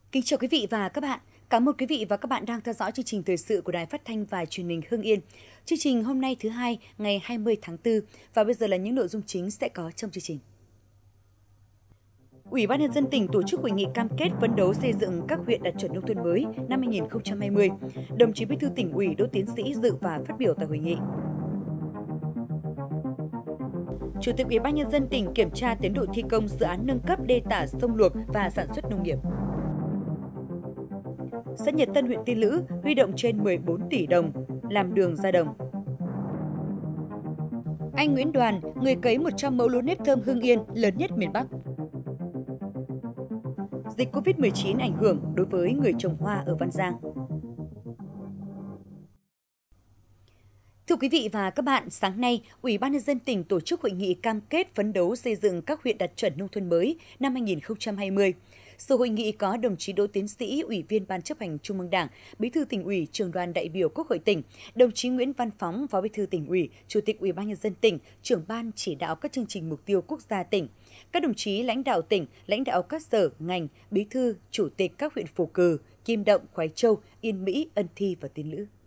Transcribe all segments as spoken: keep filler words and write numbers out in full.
Kính chào quý vị và các bạn. Cảm ơn quý vị và các bạn đang theo dõi chương trình thời sự của Đài Phát thanh và Truyền hình Hưng Yên. Chương trình hôm nay thứ hai, ngày hai mươi tháng tư và bây giờ là những nội dung chính sẽ có trong chương trình. Ủy ban nhân dân tỉnh tổ chức hội nghị cam kết phấn đấu xây dựng các huyện đạt chuẩn nông thôn mới năm hai nghìn không trăm hai mươi. Đồng chí Bí thư Tỉnh ủy Đỗ Tiến Sĩ dự và phát biểu tại hội nghị. Chủ tịch Ủy ban nhân dân tỉnh kiểm tra tiến độ thi công dự án nâng cấp đê tả sông Luộc và sản xuất nông nghiệp. Xã Nhật Tân, huyện Tiên Lữ huy động trên mười bốn tỷ đồng làm đường ra đồng. Anh Nguyễn Đoàn, người cấy một trăm mẫu lúa nếp thơm Hưng Yên lớn nhất miền Bắc. Dịch Covid mười chín ảnh hưởng đối với người trồng hoa ở Văn Giang. Thưa quý vị và các bạn, sáng nay, Ủy ban nhân dân tỉnh tổ chức hội nghị cam kết phấn đấu xây dựng các huyện đạt chuẩn nông thôn mới năm hai nghìn không trăm hai mươi. Sự hội nghị có đồng chí Đỗ Tiến Sĩ, Ủy viên Ban Chấp hành Trung ương Đảng, Bí thư Tỉnh ủy, Trưởng đoàn đại biểu Quốc hội tỉnh, đồng chí Nguyễn Văn Phóng, Phó Bí thư Tỉnh ủy, Chủ tịch Ủy ban nhân dân tỉnh, Trưởng ban chỉ đạo các chương trình mục tiêu quốc gia tỉnh, các đồng chí lãnh đạo tỉnh, lãnh đạo các sở, ngành, bí thư, chủ tịch các huyện Phù Cừ, Kim Động, Khoái Châu, Yên Mỹ, Ân Thi và Tiên Lữ.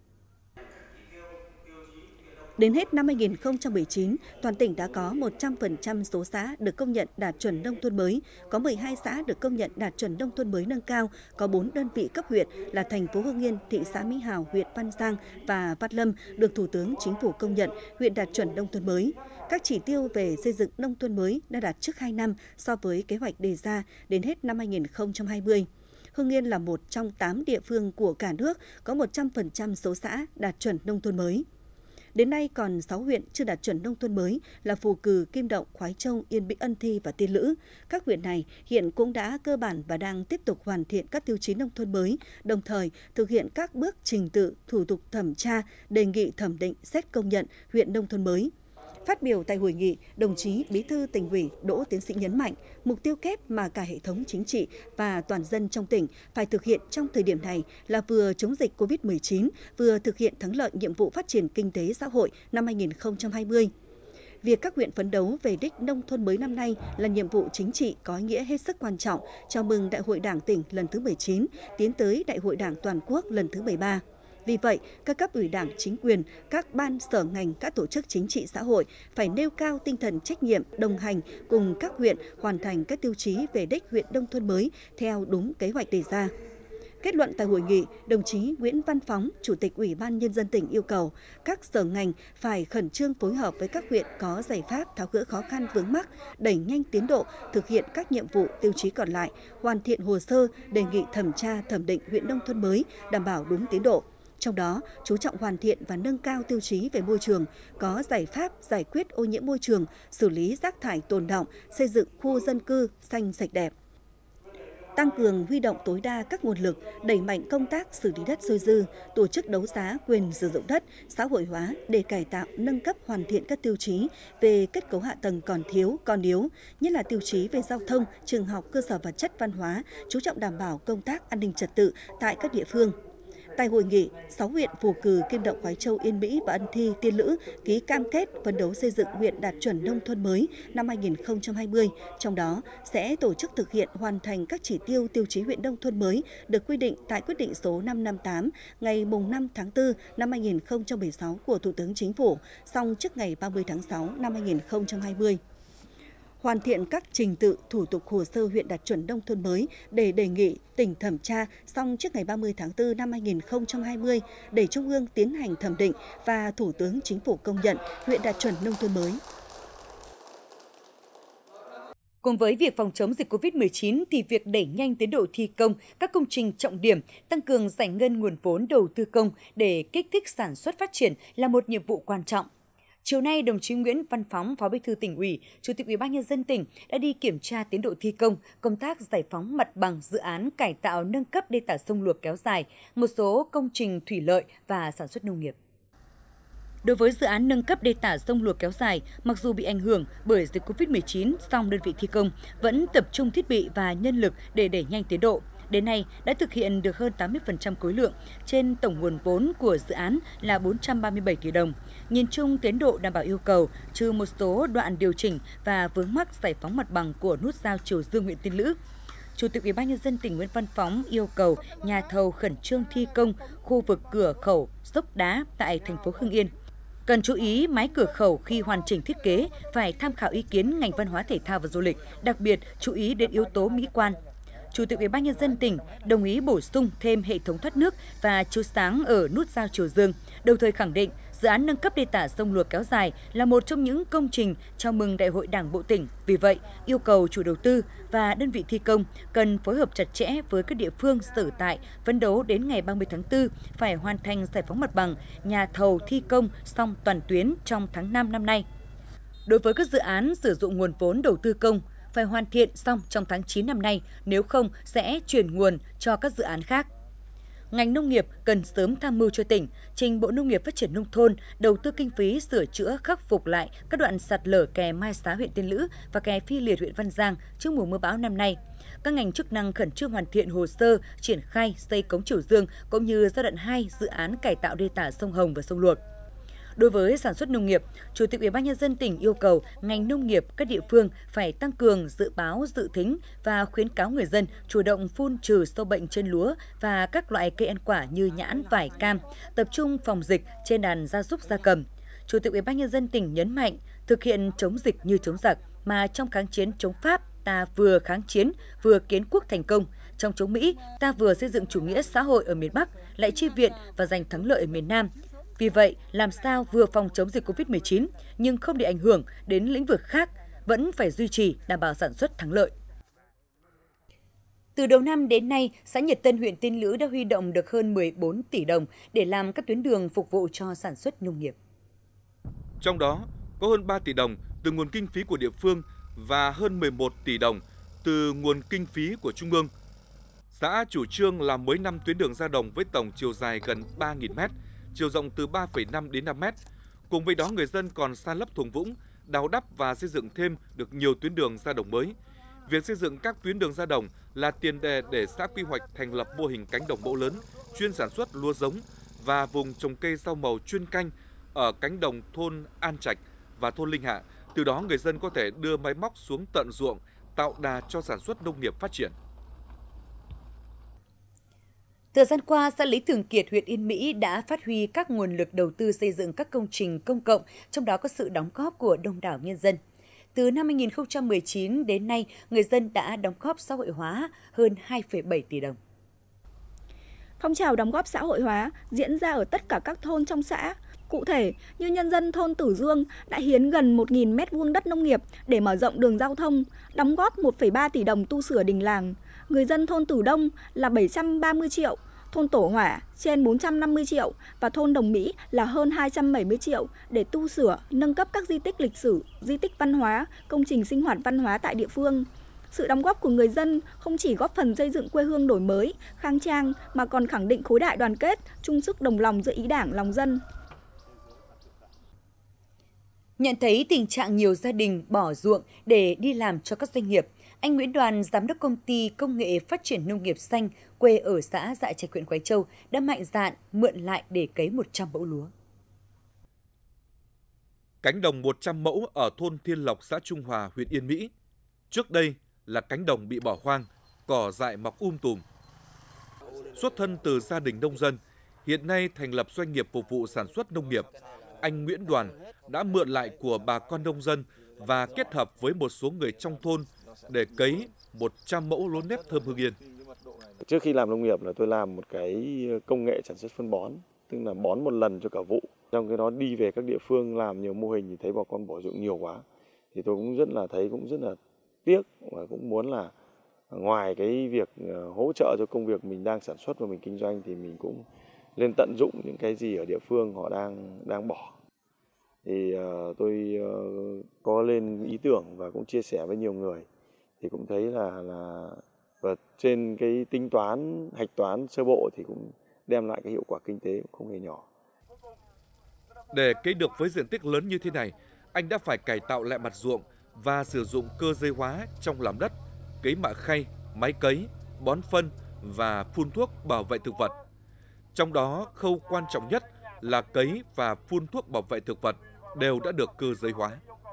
Đến hết năm hai nghìn không trăm mười chín, toàn tỉnh đã có một trăm phần trăm số xã được công nhận đạt chuẩn nông thôn mới, có mười hai xã được công nhận đạt chuẩn nông thôn mới nâng cao, có bốn đơn vị cấp huyện là thành phố Hưng Yên, thị xã Mỹ Hào, huyện Văn Giang và Văn Lâm được Thủ tướng Chính phủ công nhận huyện đạt chuẩn nông thôn mới. Các chỉ tiêu về xây dựng nông thôn mới đã đạt trước hai năm so với kế hoạch đề ra đến hết năm hai nghìn không trăm hai mươi. Hưng Yên là một trong tám địa phương của cả nước có một trăm phần trăm số xã đạt chuẩn nông thôn mới. Đến nay còn sáu huyện chưa đạt chuẩn nông thôn mới là Phù Cừ, Kim Động, Khoái Châu, Yên Mỹ, Ân Thi và Tiên Lữ. Các huyện này hiện cũng đã cơ bản và đang tiếp tục hoàn thiện các tiêu chí nông thôn mới, đồng thời thực hiện các bước trình tự, thủ tục thẩm tra, đề nghị thẩm định, xét công nhận huyện nông thôn mới. Phát biểu tại hội nghị, đồng chí Bí thư Tỉnh ủy Đỗ Tiến Sĩ nhấn mạnh, mục tiêu kép mà cả hệ thống chính trị và toàn dân trong tỉnh phải thực hiện trong thời điểm này là vừa chống dịch Covid mười chín, vừa thực hiện thắng lợi nhiệm vụ phát triển kinh tế xã hội năm hai nghìn không trăm hai mươi. Việc các huyện phấn đấu về đích nông thôn mới năm nay là nhiệm vụ chính trị có ý nghĩa hết sức quan trọng, chào mừng Đại hội Đảng tỉnh lần thứ mười chín, tiến tới Đại hội Đảng toàn quốc lần thứ mười ba. Vì vậy, các cấp ủy Đảng, chính quyền, các ban sở ngành, các tổ chức chính trị xã hội phải nêu cao tinh thần trách nhiệm, đồng hành cùng các huyện hoàn thành các tiêu chí về đích huyện nông thôn mới theo đúng kế hoạch đề ra. Kết luận tại hội nghị, đồng chí Nguyễn Văn Phóng, Chủ tịch Ủy ban Nhân dân tỉnh yêu cầu các sở ngành phải khẩn trương phối hợp với các huyện có giải pháp tháo gỡ khó khăn vướng mắc, đẩy nhanh tiến độ, thực hiện các nhiệm vụ tiêu chí còn lại, hoàn thiện hồ sơ, đề nghị thẩm tra thẩm định huyện nông thôn mới, đảm bảo đúng tiến độ. Trong đó, chú trọng hoàn thiện và nâng cao tiêu chí về môi trường, có giải pháp giải quyết ô nhiễm môi trường, xử lý rác thải tồn đọng, xây dựng khu dân cư xanh sạch đẹp. Tăng cường huy động tối đa các nguồn lực, đẩy mạnh công tác xử lý đất dôi dư, tổ chức đấu giá quyền sử dụng đất, xã hội hóa để cải tạo, nâng cấp hoàn thiện các tiêu chí về kết cấu hạ tầng còn thiếu, còn yếu, nhất là tiêu chí về giao thông, trường học, cơ sở vật chất văn hóa, chú trọng đảm bảo công tác an ninh trật tự tại các địa phương. Tại hội nghị, sáu huyện Phù Cừ, Kim Động, Khoái Châu, Yên Mỹ và Ân Thi, Tiên Lữ ký cam kết phấn đấu xây dựng huyện đạt chuẩn nông thôn mới năm hai nghìn không trăm hai mươi, trong đó sẽ tổ chức thực hiện hoàn thành các chỉ tiêu tiêu chí huyện nông thôn mới được quy định tại quyết định số năm trăm năm mươi tám ngày năm tháng tư năm hai nghìn không trăm mười sáu của Thủ tướng Chính phủ, xong trước ngày ba mươi tháng sáu năm hai nghìn không trăm hai mươi. Hoàn thiện các trình tự, thủ tục hồ sơ huyện đạt chuẩn nông thôn mới để đề nghị tỉnh thẩm tra xong trước ngày ba mươi tháng tư năm hai nghìn không trăm hai mươi để Trung ương tiến hành thẩm định và Thủ tướng Chính phủ công nhận huyện đạt chuẩn nông thôn mới. Cùng với việc phòng chống dịch Covid mười chín thì việc đẩy nhanh tiến độ thi công các công trình trọng điểm, tăng cường giải ngân nguồn vốn đầu tư công để kích thích sản xuất phát triển là một nhiệm vụ quan trọng. Chiều nay, đồng chí Nguyễn Văn Phóng, Phó Bí thư Tỉnh ủy, Chủ tịch Ủy ban nhân dân tỉnh đã đi kiểm tra tiến độ thi công, công tác giải phóng mặt bằng dự án cải tạo nâng cấp đê tả sông Luộc kéo dài, một số công trình thủy lợi và sản xuất nông nghiệp. Đối với dự án nâng cấp đê tả sông Luộc kéo dài, mặc dù bị ảnh hưởng bởi dịch Covid mười chín, song đơn vị thi công vẫn tập trung thiết bị và nhân lực để đẩy nhanh tiến độ. Đến nay đã thực hiện được hơn tám mươi phần trăm khối lượng trên tổng nguồn vốn của dự án là bốn trăm ba mươi bảy tỷ đồng. Nhìn chung tiến độ đảm bảo yêu cầu, trừ một số đoạn điều chỉnh và vướng mắc giải phóng mặt bằng của nút giao Triều Dương, huyện Tiên Lữ. Chủ tịch Ủy ban nhân dân tỉnh Nguyễn Văn Phóng yêu cầu nhà thầu khẩn trương thi công khu vực cửa khẩu Dốc Đá tại thành phố Hưng Yên. Cần chú ý mái cửa khẩu khi hoàn chỉnh thiết kế phải tham khảo ý kiến ngành văn hóa thể thao và du lịch, đặc biệt chú ý đến yếu tố mỹ quan. Chủ tịch Ủy ban nhân dân tỉnh đồng ý bổ sung thêm hệ thống thoát nước và chiếu sáng ở nút giao Triều Dương, đồng thời khẳng định dự án nâng cấp đê tả sông Luộc kéo dài là một trong những công trình chào mừng Đại hội Đảng bộ tỉnh. Vì vậy, yêu cầu chủ đầu tư và đơn vị thi công cần phối hợp chặt chẽ với các địa phương sở tại, phấn đấu đến ngày ba mươi tháng tư phải hoàn thành giải phóng mặt bằng, nhà thầu thi công xong toàn tuyến trong tháng năm năm nay. Đối với các dự án sử dụng nguồn vốn đầu tư công, phải hoàn thiện xong trong tháng chín năm nay, nếu không sẽ chuyển nguồn cho các dự án khác. Ngành nông nghiệp cần sớm tham mưu cho tỉnh, trình Bộ Nông nghiệp Phát triển Nông thôn đầu tư kinh phí sửa chữa khắc phục lại các đoạn sạt lở kè Mai Xá huyện Tiên Lữ và kè Phi Liệt huyện Văn Giang trước mùa mưa bão năm nay. Các ngành chức năng khẩn trương hoàn thiện hồ sơ triển khai xây cống Triều Dương cũng như giai đoạn hai dự án cải tạo đê tả sông Hồng và sông Luộc. Đối với sản xuất nông nghiệp, Chủ tịch Ủy ban nhân dân tỉnh yêu cầu ngành nông nghiệp các địa phương phải tăng cường dự báo dự thính và khuyến cáo người dân chủ động phun trừ sâu bệnh trên lúa và các loại cây ăn quả như nhãn, vải, cam, tập trung phòng dịch trên đàn gia súc gia cầm. Chủ tịch Ủy ban nhân dân tỉnh nhấn mạnh thực hiện chống dịch như chống giặc, mà trong kháng chiến chống Pháp ta vừa kháng chiến vừa kiến quốc thành công, trong chống Mỹ ta vừa xây dựng chủ nghĩa xã hội ở miền Bắc, lại chi viện và giành thắng lợi ở miền Nam. Vì vậy, làm sao vừa phòng chống dịch Covid mười chín nhưng không để ảnh hưởng đến lĩnh vực khác, vẫn phải duy trì đảm bảo sản xuất thắng lợi. Từ đầu năm đến nay, xã Nhật Tân, huyện Tiên Lữ đã huy động được hơn mười bốn tỷ đồng để làm các tuyến đường phục vụ cho sản xuất nông nghiệp. Trong đó, có hơn ba tỷ đồng từ nguồn kinh phí của địa phương và hơn mười một tỷ đồng từ nguồn kinh phí của Trung ương. Xã chủ trương làm mới năm tuyến đường ra đồng với tổng chiều dài gần ba nghìn mét, chiều rộng từ ba phẩy năm đến năm mét. Cùng với đó, người dân còn san lấp thùng vũng, đào đắp và xây dựng thêm được nhiều tuyến đường ra đồng mới. Việc xây dựng các tuyến đường ra đồng là tiền đề để xã quy hoạch thành lập mô hình cánh đồng mẫu lớn, chuyên sản xuất lúa giống và vùng trồng cây rau màu chuyên canh ở cánh đồng thôn An Trạch và thôn Linh Hạ. Từ đó, người dân có thể đưa máy móc xuống tận ruộng, tạo đà cho sản xuất nông nghiệp phát triển. Thời gian qua, xã Lý Thường Kiệt, huyện Yên Mỹ đã phát huy các nguồn lực đầu tư xây dựng các công trình công cộng, trong đó có sự đóng góp của đông đảo nhân dân. Từ năm hai nghìn không trăm mười chín đến nay, người dân đã đóng góp xã hội hóa hơn hai phẩy bảy tỷ đồng. Phong trào đóng góp xã hội hóa diễn ra ở tất cả các thôn trong xã. Cụ thể, như nhân dân thôn Tử Dương đã hiến gần một nghìn mét vuông đất nông nghiệp để mở rộng đường giao thông, đóng góp một phẩy ba tỷ đồng tu sửa đình làng. Người dân thôn Tử Đông là bảy trăm ba mươi triệu, thôn Tổ Hỏa trên bốn trăm năm mươi triệu và thôn Đồng Mỹ là hơn hai trăm bảy mươi triệu để tu sửa, nâng cấp các di tích lịch sử, di tích văn hóa, công trình sinh hoạt văn hóa tại địa phương. Sự đóng góp của người dân không chỉ góp phần xây dựng quê hương đổi mới, khang trang mà còn khẳng định khối đại đoàn kết, chung sức đồng lòng giữa ý đảng, lòng dân. Nhận thấy tình trạng nhiều gia đình bỏ ruộng để đi làm cho các doanh nghiệp, anh Nguyễn Đoàn, giám đốc công ty công nghệ phát triển nông nghiệp xanh, quê ở xã Dạ Trạch, huyện Quái Châu, đã mạnh dạn mượn lại để cấy một trăm mẫu lúa. Cánh đồng một trăm mẫu ở thôn Thiên Lộc, xã Trung Hòa, huyện Yên Mỹ. Trước đây là cánh đồng bị bỏ hoang, cỏ dại mọc um tùm. Xuất thân từ gia đình nông dân, hiện nay thành lập doanh nghiệp phục vụ sản xuất nông nghiệp, anh Nguyễn Đoàn đã mượn lại của bà con nông dân và kết hợp với một số người trong thôn để cấy một trăm mẫu lúa nếp thơm Hưng Yên. Trước khi làm nông nghiệp là tôi làm một cái công nghệ sản xuất phân bón, tức là bón một lần cho cả vụ. Trong cái đó đi về các địa phương làm nhiều mô hình thì thấy bà con bỏ ruộng nhiều quá. Thì tôi cũng rất là thấy cũng rất là tiếc và cũng muốn là ngoài cái việc hỗ trợ cho công việc mình đang sản xuất và mình kinh doanh thì mình cũng lên tận dụng những cái gì ở địa phương họ đang đang bỏ. Thì uh, tôi uh, có lên ý tưởng và cũng chia sẻ với nhiều người thì cũng thấy là là và trên cái tính toán hạch toán sơ bộ thì cũng đem lại cái hiệu quả kinh tế cũng không hề nhỏ. Để cấy được với diện tích lớn như thế này, anh đã phải cải tạo lại mặt ruộng và sử dụng cơ giới hóa trong làm đất, cấy mạ khay, máy cấy, bón phân và phun thuốc bảo vệ thực vật. Trong đó, khâu quan trọng nhất là cấy và phun thuốc bảo vệ thực vật đều đã được cơ giới hóa.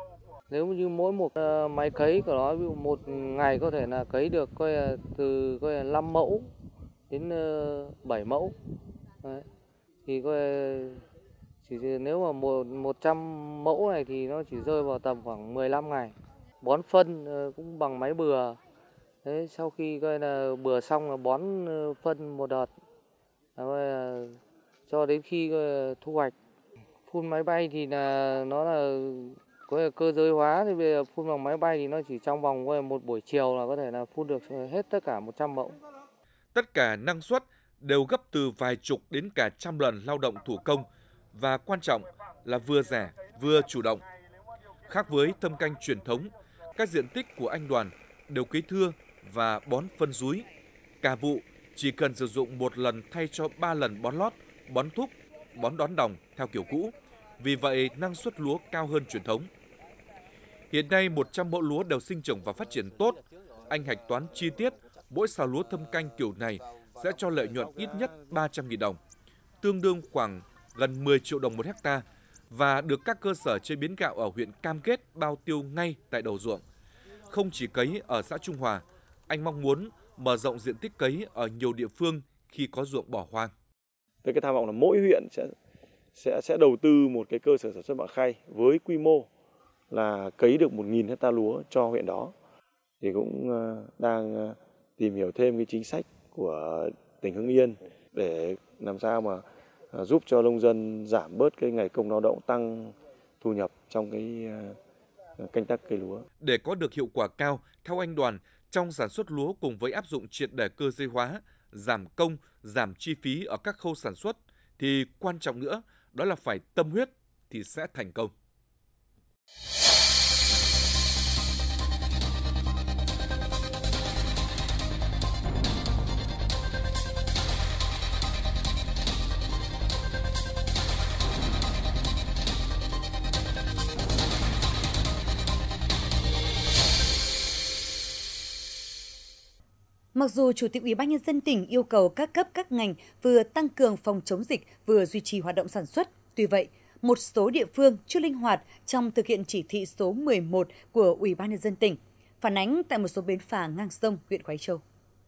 Nếu như mỗi một máy cấy của nó, ví dụ một ngày có thể là cấy được coi là từ coi là năm mẫu đến bảy mẫu. Đấy. Thì coi chỉ nếu mà một một trăm mẫu này thì nó chỉ rơi vào tầm khoảng mười lăm ngày. Bón phân cũng bằng máy bừa. Đấy, sau khi coi là bừa xong là bón phân một đợt. Là cho đến khi thu hoạch. Phun máy bay thì là nó là có cơ giới hóa, thì bây giờ phun bằng máy bay thì nó chỉ trong vòng một buổi chiều là có thể là phun được hết tất cả một trăm mẫu. Tất cả năng suất đều gấp từ vài chục đến cả trăm lần lao động thủ công và quan trọng là vừa rẻ vừa chủ động. Khác với thâm canh truyền thống, các diện tích của anh Đoàn đều cấy thưa và bón phân dúi. Cả vụ chỉ cần sử dụng một lần thay cho ba lần bón lót, bón thúc, bón đón đồng theo kiểu cũ. Vì vậy, năng suất lúa cao hơn truyền thống. Hiện nay, một trăm mẫu lúa đều sinh trưởng và phát triển tốt. Anh hạch toán chi tiết, mỗi sào lúa thâm canh kiểu này sẽ cho lợi nhuận ít nhất ba trăm nghìn đồng, tương đương khoảng gần mười triệu đồng một hecta và được các cơ sở chế biến gạo ở huyện cam kết bao tiêu ngay tại đầu ruộng. Không chỉ cấy ở xã Trung Hòa, anh mong muốn mở rộng diện tích cấy ở nhiều địa phương khi có ruộng bỏ hoang. Với cái tham vọng là mỗi huyện sẽ sẽ sẽ đầu tư một cái cơ sở sản xuất bã khay với quy mô là cấy được một nghìn hecta lúa cho huyện đó. Thì cũng đang tìm hiểu thêm cái chính sách của tỉnh Hưng Yên để làm sao mà giúp cho nông dân giảm bớt cái ngày công lao động, tăng thu nhập trong cái canh tác cây lúa. Để có được hiệu quả cao, theo anh Đoàn, trong sản xuất lúa cùng với áp dụng triệt để cơ giới hóa, giảm công, giảm chi phí ở các khâu sản xuất, thì quan trọng nữa đó là phải tâm huyết thì sẽ thành công. Mặc dù Chủ tịch Ủy ban Nhân dân tỉnh yêu cầu các cấp các ngành vừa tăng cường phòng chống dịch vừa duy trì hoạt động sản xuất, tuy vậy, một số địa phương chưa linh hoạt trong thực hiện chỉ thị số mười một của Ủy ban Nhân dân tỉnh, phản ánh tại một số bến phà ngang sông huyện Khoái Châu.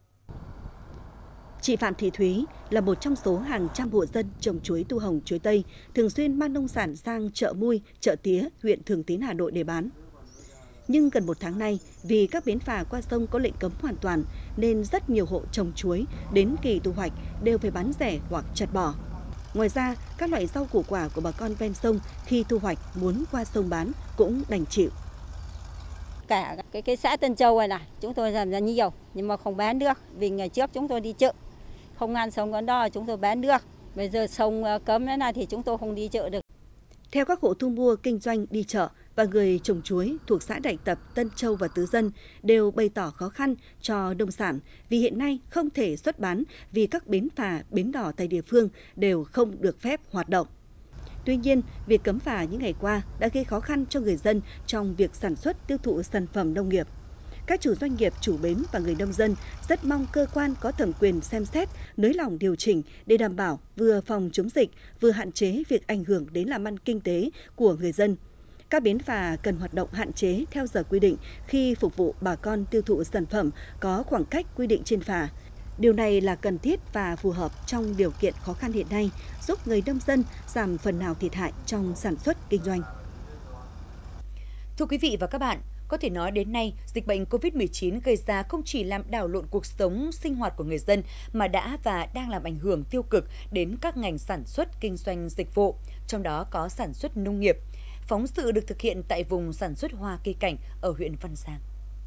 Chị Phạm Thị Thúy là một trong số hàng trăm hộ dân trồng chuối tu hồng, chuối tây, thường xuyên mang nông sản sang chợ Mui, chợ Tía, huyện Thường Tín, Hà Nội để bán. Nhưng gần một tháng nay, vì các bến phà qua sông có lệnh cấm hoàn toàn, nên rất nhiều hộ trồng chuối đến kỳ thu hoạch đều phải bán rẻ hoặc chặt bỏ. Ngoài ra, các loại rau củ quả của bà con ven sông khi thu hoạch muốn qua sông bán cũng đành chịu. Cả cái, cái xã Tân Châu này này, chúng tôi làm ra nhiều, nhưng mà không bán được. Vì ngày trước chúng tôi đi chợ, không ngăn sông gần đó chúng tôi bán được. Bây giờ sông cấm thế này thì chúng tôi không đi chợ được. Theo các hộ thu mua kinh doanh đi chợ và người trồng chuối thuộc xã Đại Tập, Tân Châu và Tứ Dân đều bày tỏ khó khăn cho nông sản vì hiện nay không thể xuất bán vì các bến phà, bến đò tại địa phương đều không được phép hoạt động. Tuy nhiên, việc cấm phà những ngày qua đã gây khó khăn cho người dân trong việc sản xuất tiêu thụ sản phẩm nông nghiệp. Các chủ doanh nghiệp, chủ bến và người nông dân rất mong cơ quan có thẩm quyền xem xét, nới lỏng điều chỉnh để đảm bảo vừa phòng chống dịch, vừa hạn chế việc ảnh hưởng đến làm ăn kinh tế của người dân. Các bến phà cần hoạt động hạn chế theo giờ quy định khi phục vụ bà con tiêu thụ sản phẩm có khoảng cách quy định trên phà. Điều này là cần thiết và phù hợp trong điều kiện khó khăn hiện nay, giúp người nông dân giảm phần nào thiệt hại trong sản xuất kinh doanh. Thưa quý vị và các bạn, có thể nói đến nay, dịch bệnh covid mười chín gây ra không chỉ làm đảo lộn cuộc sống, sinh hoạt của người dân, mà đã và đang làm ảnh hưởng tiêu cực đến các ngành sản xuất, kinh doanh, dịch vụ, trong đó có sản xuất nông nghiệp. Phóng sự được thực hiện tại vùng sản xuất hoa cây cảnh ở huyện Văn Giang.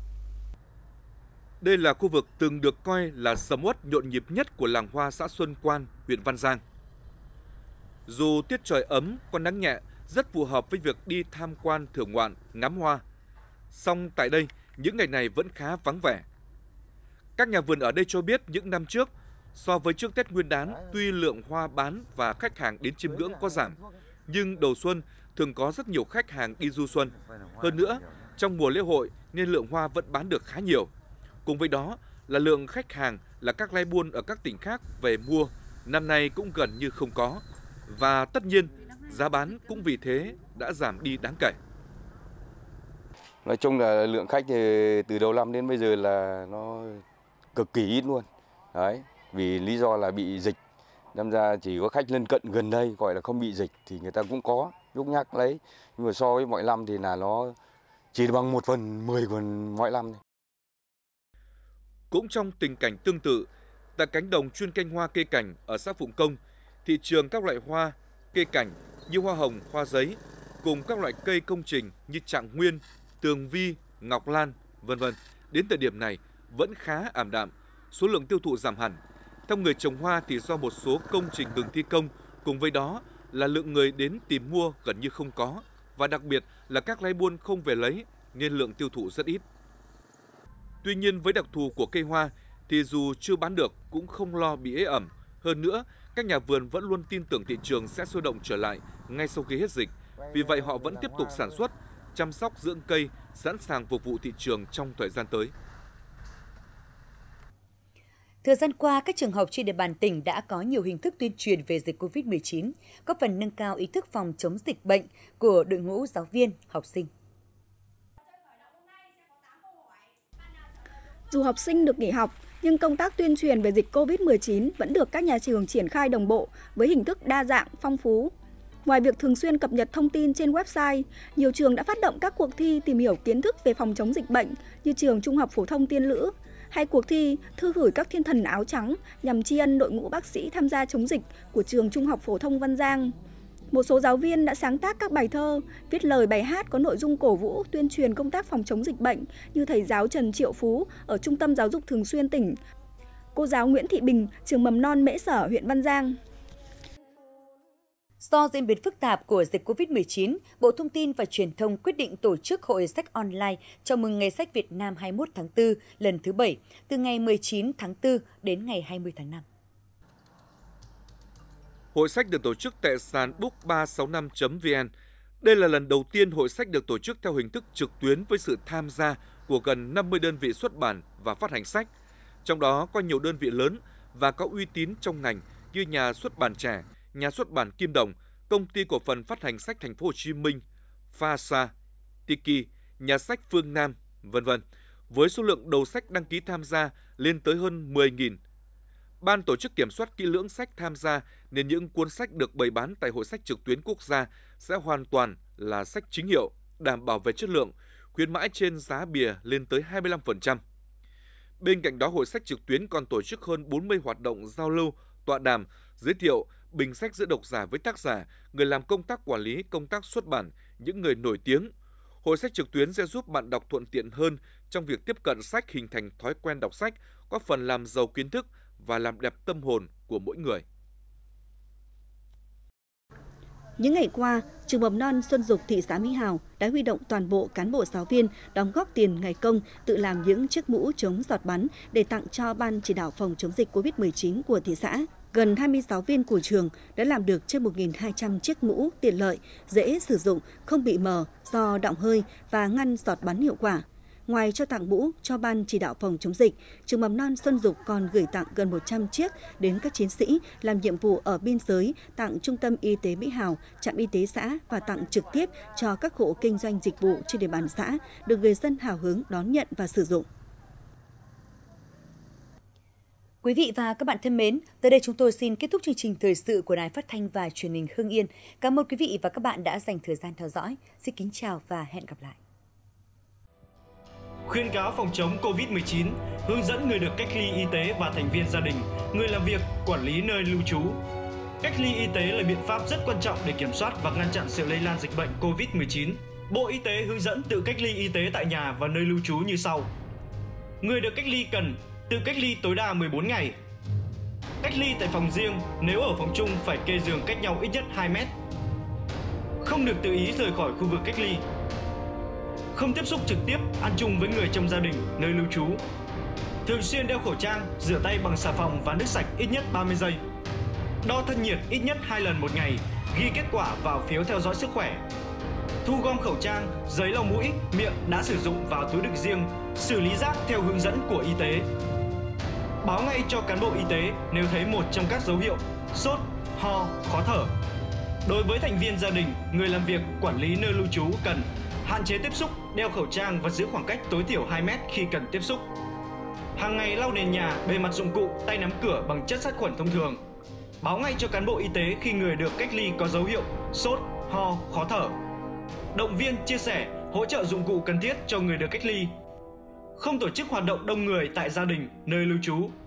Đây là khu vực từng được coi là sầm uất nhộn nhịp nhất của làng hoa xã Xuân Quan, huyện Văn Giang. Dù tiết trời ấm, có nắng nhẹ, rất phù hợp với việc đi tham quan thưởng ngoạn, ngắm hoa. Song tại đây, những ngày này vẫn khá vắng vẻ. Các nhà vườn ở đây cho biết những năm trước, so với trước Tết Nguyên đán, tuy lượng hoa bán và khách hàng đến chiêm ngưỡng có giảm, nhưng đầu xuân thường có rất nhiều khách hàng đi du xuân. Hơn nữa, trong mùa lễ hội nên lượng hoa vẫn bán được khá nhiều. Cùng với đó là lượng khách hàng là các lái buôn ở các tỉnh khác về mua, năm nay cũng gần như không có. Và tất nhiên, giá bán cũng vì thế đã giảm đi đáng kể. Nói chung là lượng khách thì từ đầu năm đến bây giờ là nó cực kỳ ít luôn. Đấy, vì lý do là bị dịch. Đâm ra chỉ có khách lân cận gần đây gọi là không bị dịch thì người ta cũng có nhúc nhắc lấy. Nhưng mà so với mọi năm thì là nó chỉ bằng một phần mười của mọi năm. Cũng trong tình cảnh tương tự, tại cánh đồng chuyên canh hoa cây cảnh ở xã Phụng Công, thị trường các loại hoa, cây cảnh như hoa hồng, hoa giấy cùng các loại cây công trình như trạng nguyên, tường vi, ngọc lan, vân vân đến thời điểm này vẫn khá ảm đạm, số lượng tiêu thụ giảm hẳn. Theo người trồng hoa thì do một số công trình ngừng thi công, cùng với đó là lượng người đến tìm mua gần như không có, và đặc biệt là các lái buôn không về lấy nên lượng tiêu thụ rất ít. Tuy nhiên với đặc thù của cây hoa thì dù chưa bán được cũng không lo bị ế ẩm. Hơn nữa, các nhà vườn vẫn luôn tin tưởng thị trường sẽ sôi động trở lại ngay sau khi hết dịch. Vì vậy họ vẫn tiếp tục sản xuất, chăm sóc dưỡng cây, sẵn sàng phục vụ thị trường trong thời gian tới. Thời gian qua, các trường học trên địa bàn tỉnh đã có nhiều hình thức tuyên truyền về dịch Covid mười chín, góp phần nâng cao ý thức phòng chống dịch bệnh của đội ngũ giáo viên, học sinh. Dù học sinh được nghỉ học, nhưng công tác tuyên truyền về dịch Covid mười chín vẫn được các nhà trường triển khai đồng bộ với hình thức đa dạng, phong phú. Ngoài việc thường xuyên cập nhật thông tin trên website, nhiều trường đã phát động các cuộc thi tìm hiểu kiến thức về phòng chống dịch bệnh như trường Trung học phổ thông Tiên Lữ, hay cuộc thi thư gửi các thiên thần áo trắng nhằm tri ân đội ngũ bác sĩ tham gia chống dịch của trường Trung học phổ thông Văn Giang. Một số giáo viên đã sáng tác các bài thơ, viết lời bài hát có nội dung cổ vũ tuyên truyền công tác phòng chống dịch bệnh như thầy giáo Trần Triệu Phú ở Trung tâm Giáo dục Thường xuyên tỉnh, cô giáo Nguyễn Thị Bình, trường mầm non Mễ Sở, huyện Văn Giang. Do diễn biến phức tạp của dịch Covid mười chín, Bộ Thông tin và Truyền thông quyết định tổ chức Hội sách online chào mừng Ngày sách Việt Nam hai mươi mốt tháng tư lần thứ bảy, từ ngày mười chín tháng tư đến ngày hai mươi tháng năm. Hội sách được tổ chức tại sàn book ba sáu năm chấm vn. Đây là lần đầu tiên hội sách được tổ chức theo hình thức trực tuyến với sự tham gia của gần năm mươi đơn vị xuất bản và phát hành sách. Trong đó có nhiều đơn vị lớn và có uy tín trong ngành như Nhà xuất bản Trẻ, Nhà xuất bản Kim Đồng, Công ty cổ phần phát hành sách Thành phố Hồ Chí Minh, Pha Sa, Tiki, Nhà sách Phương Nam, vân vân. Với số lượng đầu sách đăng ký tham gia lên tới hơn mười nghìn. Ban tổ chức kiểm soát kỹ lưỡng sách tham gia nên những cuốn sách được bày bán tại Hội sách trực tuyến quốc gia sẽ hoàn toàn là sách chính hiệu, đảm bảo về chất lượng, khuyến mãi trên giá bìa lên tới hai mươi lăm phần trăm. Bên cạnh đó, Hội sách trực tuyến còn tổ chức hơn bốn mươi hoạt động giao lưu, tọa đàm, giới thiệu, bình sách giữa độc giả với tác giả, người làm công tác quản lý, công tác xuất bản, những người nổi tiếng. Hội sách trực tuyến sẽ giúp bạn đọc thuận tiện hơn trong việc tiếp cận sách, hình thành thói quen đọc sách, góp phần làm giàu kiến thức và làm đẹp tâm hồn của mỗi người. Những ngày qua, trường mầm non Xuân Dục thị xã Mỹ Hào đã huy động toàn bộ cán bộ giáo viên đóng góp tiền ngày công tự làm những chiếc mũ chống giọt bắn để tặng cho Ban chỉ đạo phòng chống dịch Covid mười chín của thị xã. Gần hai mươi giáo viên của trường đã làm được trên một nghìn hai trăm chiếc mũ tiện lợi, dễ sử dụng, không bị mờ do đọng hơi và ngăn giọt bắn hiệu quả. Ngoài cho tặng mũ cho Ban chỉ đạo phòng chống dịch, trường mầm non Xuân Dục còn gửi tặng gần một trăm chiếc đến các chiến sĩ làm nhiệm vụ ở biên giới, tặng Trung tâm Y tế Mỹ Hào, trạm y tế xã và tặng trực tiếp cho các hộ kinh doanh dịch vụ trên địa bàn xã, được người dân hào hứng đón nhận và sử dụng. Quý vị và các bạn thân mến, tới đây chúng tôi xin kết thúc chương trình thời sự của Đài Phát thanh và Truyền hình Hưng Yên. Cảm ơn quý vị và các bạn đã dành thời gian theo dõi. Xin kính chào và hẹn gặp lại. Khuyến cáo phòng chống Covid mười chín, hướng dẫn người được cách ly y tế và thành viên gia đình, người làm việc, quản lý nơi lưu trú. Cách ly y tế là biện pháp rất quan trọng để kiểm soát và ngăn chặn sự lây lan dịch bệnh Covid mười chín. Bộ Y tế hướng dẫn tự cách ly y tế tại nhà và nơi lưu trú như sau. Người được cách ly cần tự cách ly tối đa mười bốn ngày. Cách ly tại phòng riêng, nếu ở phòng chung phải kê giường cách nhau ít nhất hai mét. Không được tự ý rời khỏi khu vực cách ly. Không tiếp xúc trực tiếp, ăn chung với người trong gia đình, nơi lưu trú. Thường xuyên đeo khẩu trang, rửa tay bằng xà phòng và nước sạch ít nhất ba mươi giây. Đo thân nhiệt ít nhất hai lần một ngày, ghi kết quả vào phiếu theo dõi sức khỏe. Thu gom khẩu trang, giấy lau mũi, miệng đã sử dụng vào túi đựng riêng, xử lý rác theo hướng dẫn của y tế. Báo ngay cho cán bộ y tế nếu thấy một trong các dấu hiệu sốt, ho, khó thở. Đối với thành viên gia đình, người làm việc, quản lý nơi lưu trú cần Hạn chế tiếp xúc, đeo khẩu trang và giữ khoảng cách tối thiểu hai mét khi cần tiếp xúc. Hàng ngày lau nền nhà, bề mặt dụng cụ, tay nắm cửa bằng chất sát khuẩn thông thường. Báo ngay cho cán bộ y tế khi người được cách ly có dấu hiệu sốt, ho, khó thở. Động viên, chia sẻ, hỗ trợ dụng cụ cần thiết cho người được cách ly. Không tổ chức hoạt động đông người tại gia đình, nơi lưu trú,